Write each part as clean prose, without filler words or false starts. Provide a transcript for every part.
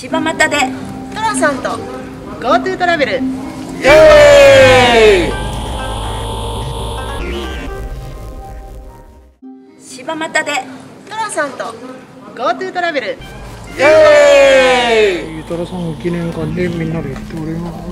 柴又でトラさんと GoTo トラベル。 イエーイ。 柴又でトラさんと GoTo トラベル。 イエーイ。 トラさん記念館でみんなでやっております。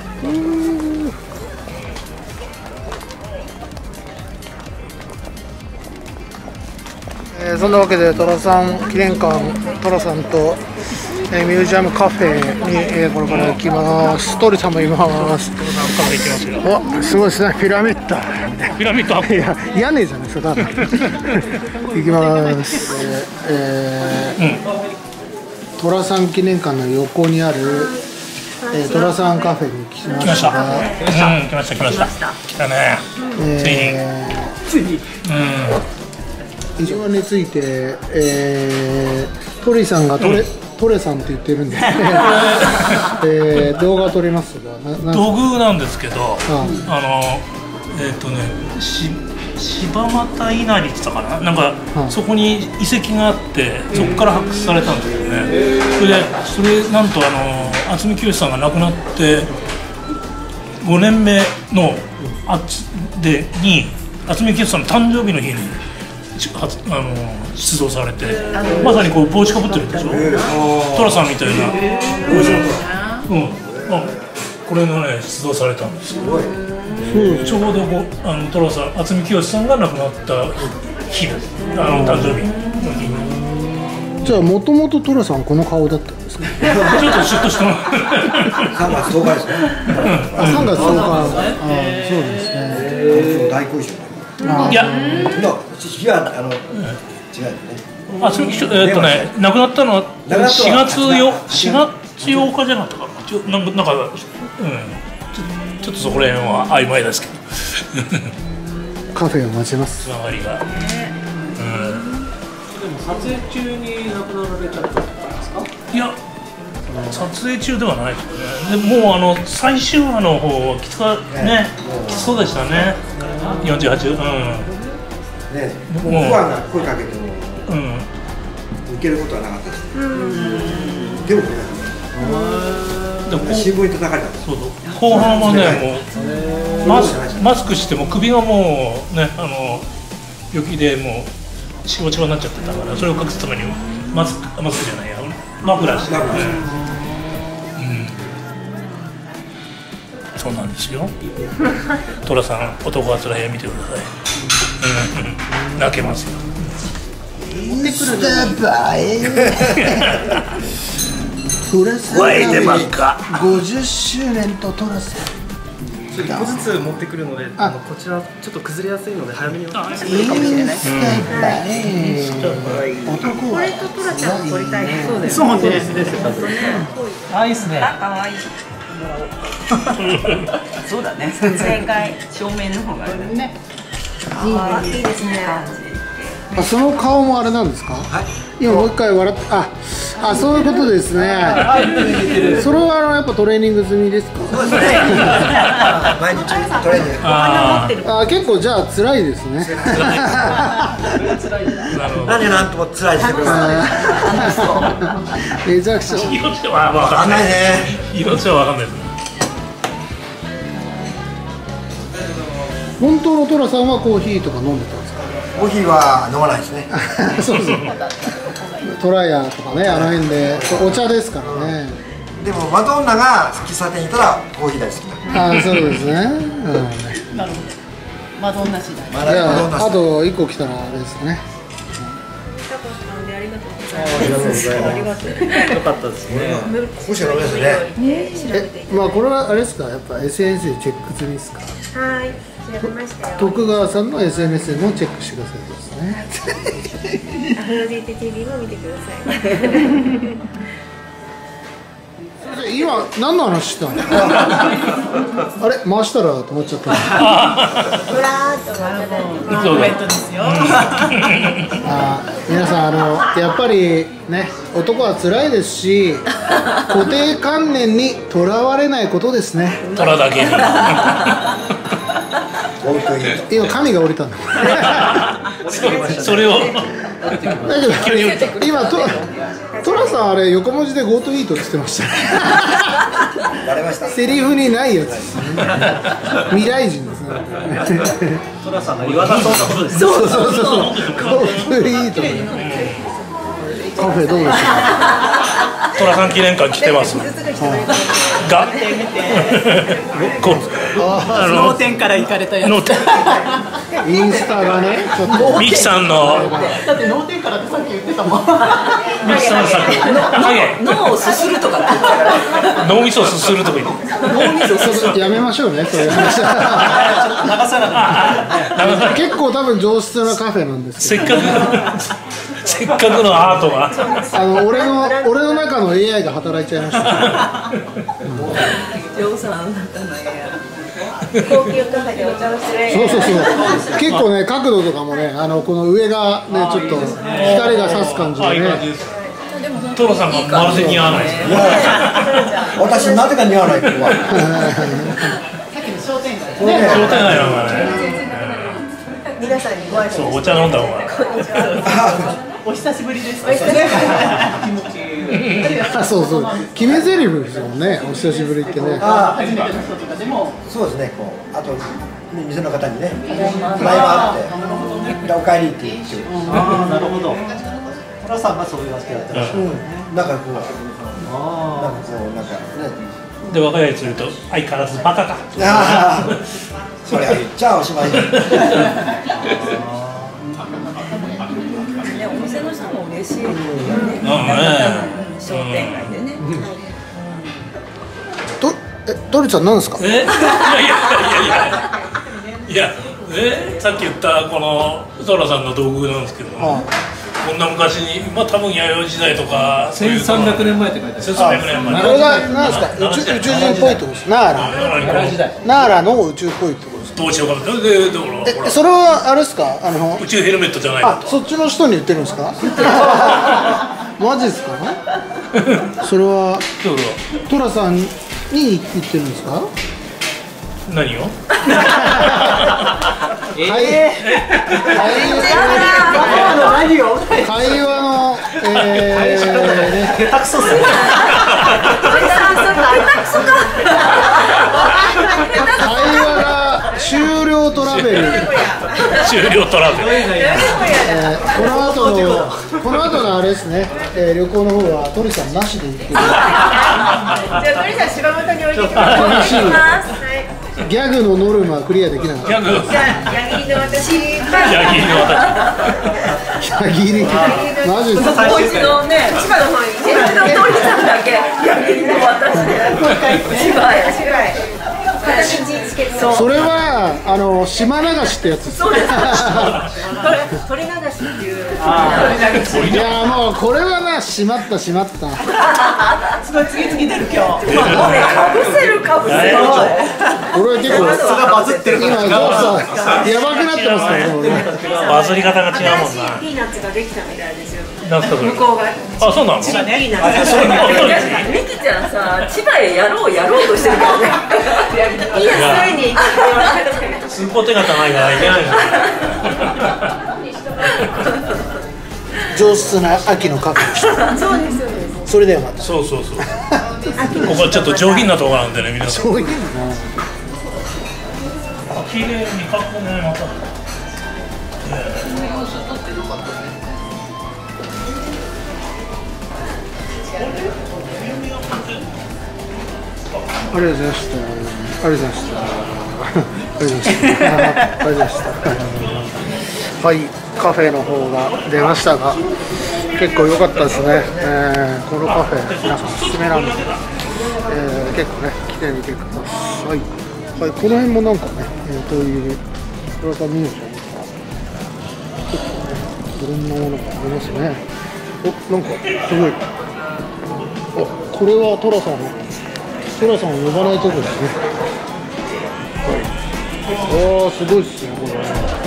そんなわけでトラさん記念館、トラさんとミュージアムカフェにこれから行きます。トリさんもいます。お、すごいですね。ピラミッド。 ピラミッド。 いや、屋根じゃないですか。行きます。トラさん記念館の横にあるトラさんカフェに来ました。 来ました。来たね。ついに。 一応について、トリさんがトレさんって言ってるんですけど、動画を撮りますが、 土偶なんですけど、柴又稲荷って言ったかな、なんか、そこに遺跡があってそこから発掘されたんですよね。それなんと渥美清さんが亡くなって5年目のに渥美清さんの誕生日の日に出動されて、まさにこう帽子かぶってるでしょ、寅さんみたいな帽子の、これがね出動されたんですよ。ちょうど寅さん、渥美清さんが亡くなった日です、誕生日の日に。 じゃあもともと寅さんこの顔だったんですか？ ちょっとシュッとしたの。 3月10日ですね。 3月10日。そうですね。 大工事。 いや、 日は違うね。亡くなったのは4月8日じゃなかったかな。なんかちょっとそこら辺は曖昧ですけど。 カフェを待ちます。 つながりが。でも撮影中に亡くなられちゃったんですか？ いや、撮影中ではないですね。でも最終話の方はきつそうでしたね。48。 ね、僕は声かけても受けることはなかったです。でも新聞に叩かれたんです。 後半はね、もうマスクしても首がもうね、病気でもうしわしわになっちゃってたから、それを隠すためにマスクじゃないや、マフラーして、そうなんですよ。寅さん、男はつらい見てください。泣けますよ。 声出ばっか。50周年と寅さん。 1個ずつ持ってくるので、こちらちょっと崩れやすいので早めにお願いします。かもしれない。 これとトラちゃん撮りたい。 そうです。あ、いいですね。 可愛い。そうだね。正解。正面の方がね。いいですね。 その顔もあれなんですか？今もう一回笑って、そういうことですね。それはやっぱトレーニング済みですか？ そうですね。毎日トレーニング。 結構じゃあ辛いですね。 何でなんとも辛いしてくれます。 めちゃくちゃ。 色は分かんないね。色は分かんないです。 本当の寅さんはコーヒーとか飲んでたんですか？ コーヒーは飲まないですね。 そうそう。トラヤとかね、あの辺でお茶ですからね。 でもマドンナが喫茶店にいたらコーヒー大好きな。 そうですね。 なるほど。マドンナ次第。 じゃああと1個来たらあれですね。 ありがとうございます。 よかったですね。 ここしか飲めないですよね。 これはあれですか、やっぱ SNS でチェック済みですか？ はい、調べましたよ。 徳川さんの SNS でもチェックしてくださいですね。 アフロディーテ TV も見てください。 今何の話したの？あれ回したら止まっちゃった。 ふらーっとコメントですよ。 皆さんやっぱりね、男は辛いですし、固定観念にとらわれないことですね。 虎だけに。 今神が降りたんだ。 それを今トラさんあれ横文字で Go to eat って言ってました。 バレました。 セリフにないやつですね。未来人ですね。 トラさんが言わなそうなことです。 そう。Go to eat。カフェどうでしたか。 トラさん記念館来てます。が。 脳天から行かれたやつ。 インスタがね、ちょっと。 ミキさんの。 だって脳天からってさっき言ってたもん。 ミキさんの作品。 脳をすするとかって言ってたから。 脳みそすするとか言って。 脳みそすする。 やめましょうね、そういう話。 流さな結構多分上質なカフェなんですけど。 せっかくのアートが。 俺の中の AI が働いちゃいました。 ジョーさんの中の AI。 高級カフェでお茶をする。 そう。結構ね、角度とかもね、この上がね、ちょっと光が差す感じでね。 トロさんがまるで似合わないです。 私なぜか似合わない。ここは。 さっきの商店街。 商店街なんかね。 皆さんにご挨拶。 そう、お茶飲んだ方が。 お久しぶりです。 そう。決め台詞ですもんね。お久しぶりってね。 初めての人とかでも。 そうですね。こうあと店の方にね、前もあって、お帰りって言って。 なるほど。トラさんがそういうわけやったら。 なんかこう、なんかね。 で若いやついると相変わらずバカか。 それは言っちゃおしまい。 お店の人も嬉しいよね。商店街でね。 トリちゃんなんですか。 いやさっき言ったこのトラさんの道具なんですけども、こんな昔に多分弥生時代とか 1300年前って書いてある。 1300年前。 これがなんですか。宇宙人っぽいってことです。奈良の宇宙っぽいってことです。 どうしようかな。 それはあれですか。 宇宙ヘルメットじゃないのと。 そっちの人に言ってるんですか。マジですか。それはトラさんに言ってるんですか。 何を。 会話の下手くそっすね。 会話が終了トラベル。この後のあれですね。旅行の方はトリさんなしで行ってる。 じゃあトリさん柴又に置いてきます。 ギャグのノルマクリアできなかった。 じゃあ矢切の私。 矢切。マジですか。 もう一度ね、千葉の方にトリさんだけ矢切の私で。 それは島流しってやつです。 そうです。鳥流しっていう。 いやもうこれはな、しまった。 すごい次々出る今日。もうね、かぶせる。 俺は結構バズってるから。 今やばくなってますからね。 バズり方が違うもんな。 ピーナッツができたみたいですよ。 なんすかそれ。 向こうが。 あ、そうなの。 ピーナッツ。 ミキちゃんさ、千葉へやろうとしてるからね。 いや、それに。 すっぽ手がないからいけないじゃん。 上質な秋のカフェでした。 そうです。 それではまた。 そう。ここはちょっと上品なところなんでね、皆さん。 そういうの。 綺麗に描くね、また。 ありがとうございました。はい、カフェの方が出ましたが、結構良かったですね。このカフェ皆さんおすすめなんで、結構ね来てみてください。はい、この辺もなんかね、こういうトラさんミュージアムとか結構ねいろんなものがありますね。なんかすごい。これはトラさんを呼ばないとこですね。すごいっすね、これ。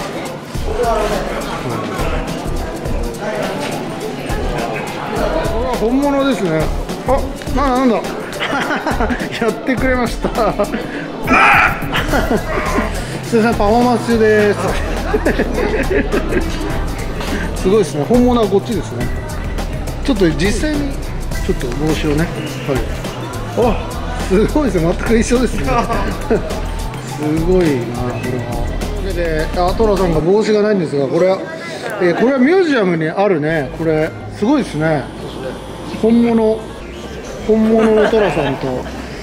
本物ですね。なんだ。やってくれました。すいません、パフォーマンス中です。 すごいですね。本物はこっちですね。ちょっと実際にちょっと帽子をね、はい、あ、すごいですね。全く一緒ですね。すごいな、これは。で、トラさんが帽子がないんですが、これはミュージアムにあるね。これすごいですね。本物のトラさんと、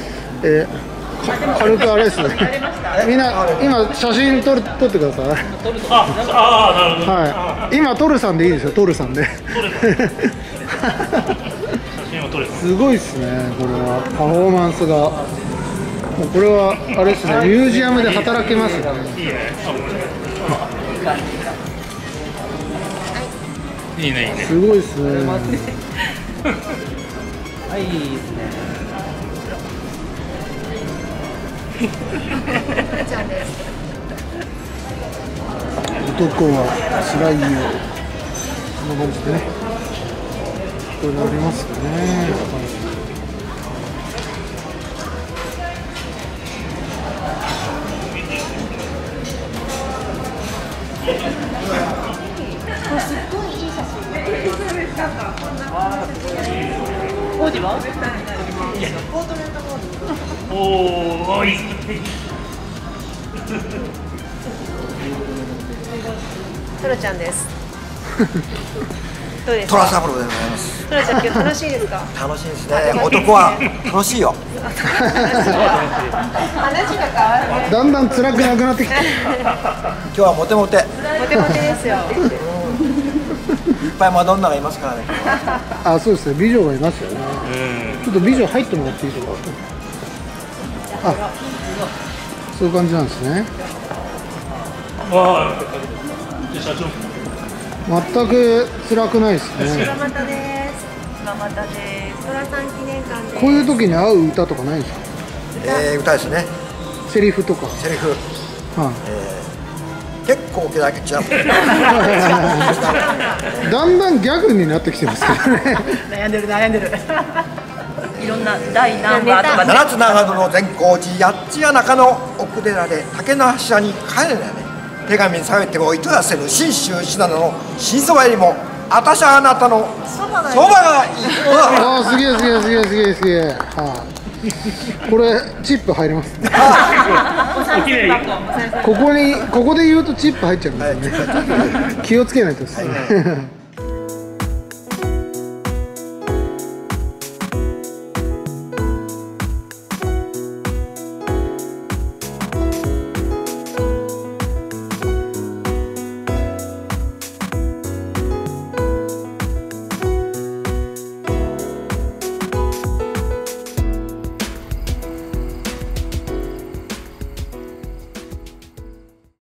軽くあれですね。みんな今写真撮ってください。 ああ、なるほど。 はい。今トルさんでいいですよ。トルさんで。すごいですね。これはパフォーマンスが。これはあれですね。ミュージアムで働けますね。 いいね、いいね。 すごいですね。 はい、いいですね。 男は辛いよ。こんな感じでね。これありますかね。 王子は？ おお、いい。 トラちゃんです。どうですトラか？ サブロでございます。 トラちゃん今日楽しいですか？ 楽しいですね。男は楽しいよ。 話が変わる。 だんだん辛くなくなってきて。 今日はモテモテ。 モテモテですよ。 いっぱいマドンナがいますからね。 あ、そうですね。美女がいますよね。ちょっと美女入ってもらっていいですか。あ、そういう感じなんですね。 わあ、社長。 全く辛くないですね。 柴又です。柴又です。トラさん記念館です。 こういう時に合う歌とかないんですか。 歌ですね。 セリフとか。 セリフ。 はい。 結構気だけ違う。 だんだんギャグになってきてますけどね。 悩んでる。いろんな第何話とかね。 七つ長野の善光寺八つ谷中の奥寺で竹の柱に帰れないね。手紙にさめても糸出せる信州信濃の新そばよりもあたしゃあなたのそばがいい。 ああ、すげえ。はい。これチップ入ります。ここで言うとチップ入っちゃうんですよね。気をつけないとですね。